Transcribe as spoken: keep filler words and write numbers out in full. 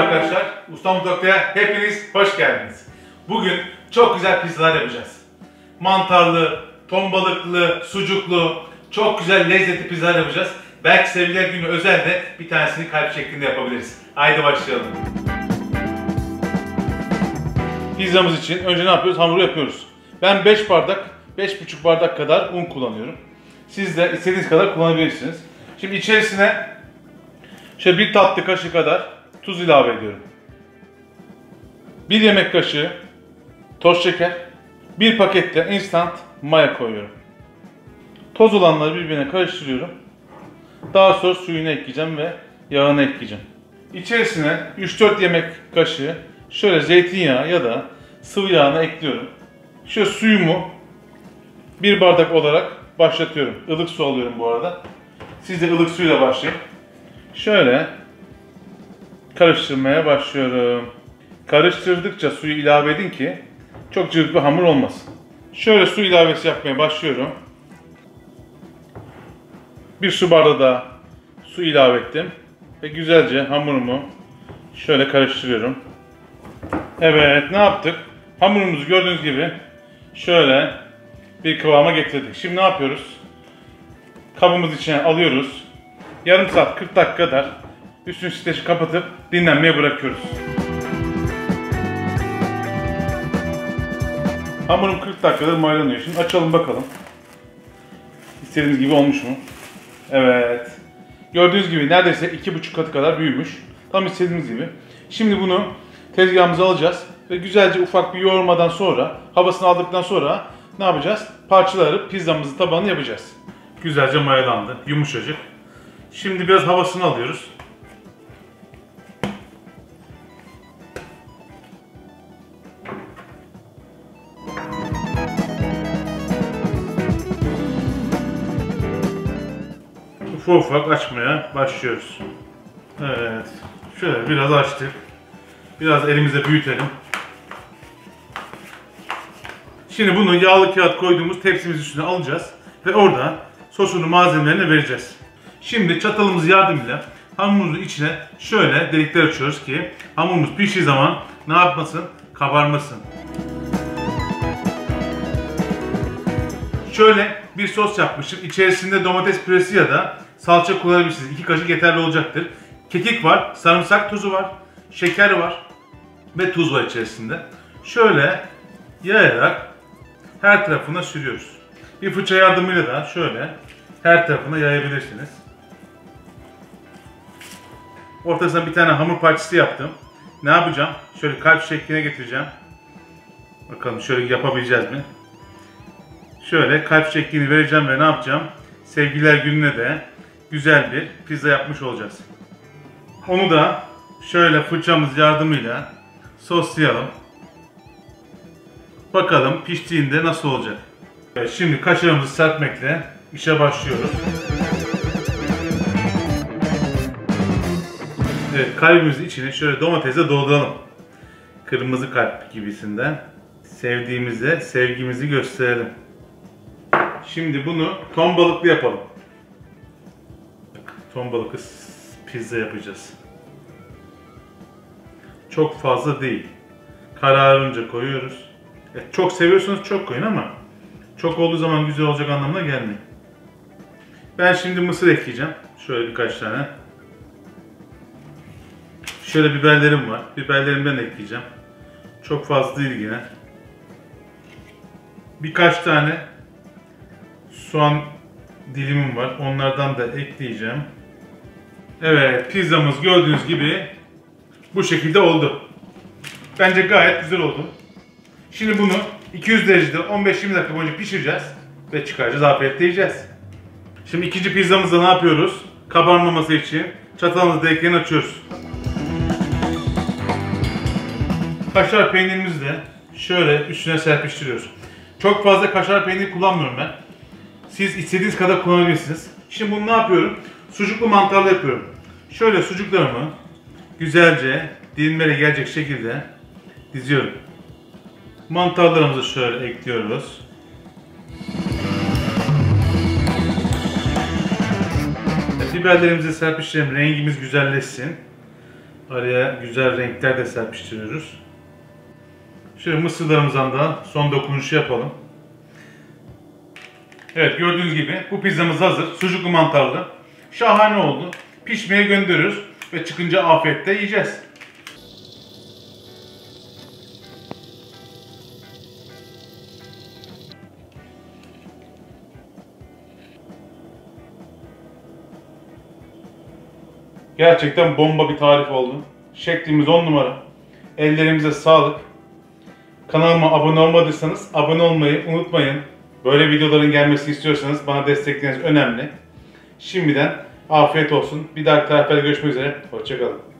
arkadaşlar, Usta Mutfak'ta hepiniz hoş geldiniz. Bugün çok güzel pizzalar yapacağız. Mantarlı, ton balıklı, sucuklu, çok güzel lezzetli pizzalar yapacağız. Belki Sevgililer Günü özel de bir tanesini kalp şeklinde yapabiliriz. Haydi başlayalım. Pizzamız için önce ne yapıyoruz? Hamuru yapıyoruz. Ben beş bardak, beş buçuk bardak kadar un kullanıyorum. Siz de istediğiniz kadar kullanabilirsiniz. Şimdi içerisine şöyle bir tatlı kaşığı kadar tuz ilave ediyorum. Bir yemek kaşığı toz şeker, bir pakette instant maya koyuyorum. Toz olanları birbirine karıştırıyorum. Daha sonra suyunu ekleyeceğim ve yağını ekleyeceğim. İçerisine üç dört yemek kaşığı şöyle zeytinyağı ya da sıvı yağını ekliyorum. Şöyle suyumu bir bardak olarak başlatıyorum. Ilık su alıyorum bu arada. Siz de ılık suyla başlayın. Şöyle karıştırmaya başlıyorum. Karıştırdıkça suyu ilave edin ki çok cıvık bir hamur olmasın. Şöyle su ilavesi yapmaya başlıyorum. Bir su bardağı da su ilave ettim. Ve güzelce hamurumu şöyle karıştırıyorum. Evet, ne yaptık? Hamurumuzu gördüğünüz gibi şöyle bir kıvama getirdik. Şimdi ne yapıyoruz? Kabımız içine alıyoruz. Yarım saat kırk dakika kadar üstünü streçi kapatıp dinlenmeye bırakıyoruz. Hamurum kırk dakikadır mayalanıyor. Şimdi açalım bakalım. İstediğimiz gibi olmuş mu? Evet. Gördüğünüz gibi neredeyse iki buçuk katı kadar büyümüş. Tam istediğimiz gibi. Şimdi bunu tezgahımıza alacağız ve güzelce ufak bir yoğurmadan sonra, havasını aldıktan sonra ne yapacağız? Parçaları pizzamızın tabanını yapacağız. Güzelce mayalandı, yumuşacık. Şimdi biraz havasını alıyoruz. Ufak ufak açmaya başlıyoruz. Evet. Şöyle biraz açtık. Biraz elimizle büyütelim. Şimdi bunu yağlı kağıt koyduğumuz tepsimizin üstüne alacağız ve orada sosunu, malzemelerini vereceğiz. Şimdi çatalımız yardımıyla hamurumuzun içine şöyle delikler açıyoruz ki hamurumuz piştiği zaman ne yapmasın? Kabarmasın. Şöyle bir sos yapmışım. İçerisinde domates püresi ya da salça kullanabilirsiniz. iki kaşık yeterli olacaktır. Kekik var, sarımsak tozu var, şeker var ve tuz var içerisinde. Şöyle yayarak her tarafına sürüyoruz. Bir fırça yardımıyla da şöyle her tarafına yayabilirsiniz. Ortasına bir tane hamur parçası yaptım. Ne yapacağım? Şöyle kalp şekline getireceğim. Bakalım şöyle yapabileceğiz mi? Şöyle kalp şeklini vereceğim ve ne yapacağım? Sevgililer Günü'ne de güzel bir pizza yapmış olacağız. Onu da şöyle fırçamız yardımıyla soslayalım. Bakalım piştiğinde nasıl olacak? Evet, şimdi kaşığımızı serpmekle işe başlıyoruz. Evet, kalbimizin içine şöyle domatesle dolduralım. Kırmızı kalp gibisinden. Sevdiğimize sevgimizi gösterelim. Şimdi bunu ton balıklı yapalım. Ton balıklı pizza yapacağız. Çok fazla değil. Kararınca koyuyoruz. Evet, çok seviyorsanız çok koyun ama çok olduğu zaman güzel olacak anlamına gelmiyor. Ben şimdi mısır ekleyeceğim. Şöyle birkaç tane. Şöyle biberlerim var. Biberlerimden ekleyeceğim. Çok fazla değil yine. Birkaç tane soğan dilimim var. Onlardan da ekleyeceğim. Evet, pizzamız gördüğünüz gibi bu şekilde oldu. Bence gayet güzel oldu. Şimdi bunu iki yüz derecede on beş yirmi dakika boyunca pişireceğiz ve çıkaracağız, afiyetle yiyeceğiz. Şimdi ikinci pizzamızda ne yapıyoruz? Kabarmaması için çatalımızı deliklerini açıyoruz. Kaşar peynirimizi de şöyle üstüne serpiştiriyoruz. Çok fazla kaşar peyniri kullanmıyorum ben. Siz istediğiniz kadar kullanabilirsiniz. Şimdi bunu ne yapıyorum? Sucuklu mantarlı yapıyorum. Şöyle sucuklarımı güzelce dilimlere gelecek şekilde diziyorum. Mantarlarımızı şöyle ekliyoruz. Biberlerimizi serpiştirelim, rengimiz güzelleşsin. Araya güzel renkler de serpiştiriyoruz. Şöyle mısırlarımızdan da son dokunuşu yapalım. Evet, gördüğünüz gibi bu pizzamız hazır. Sucuklu mantarlı. Şahane oldu. Pişmeye gönderiyoruz ve çıkınca afiyetle yiyeceğiz. Gerçekten bomba bir tarif oldu. Şeklimiz on numara. Ellerimize sağlık. Kanalıma abone olmadıysanız abone olmayı unutmayın. Böyle videoların gelmesini istiyorsanız bana destekleriniz önemli. Şimdiden afiyet olsun. Bir dahaki tariflerde görüşmek üzere. Hoşça kalın.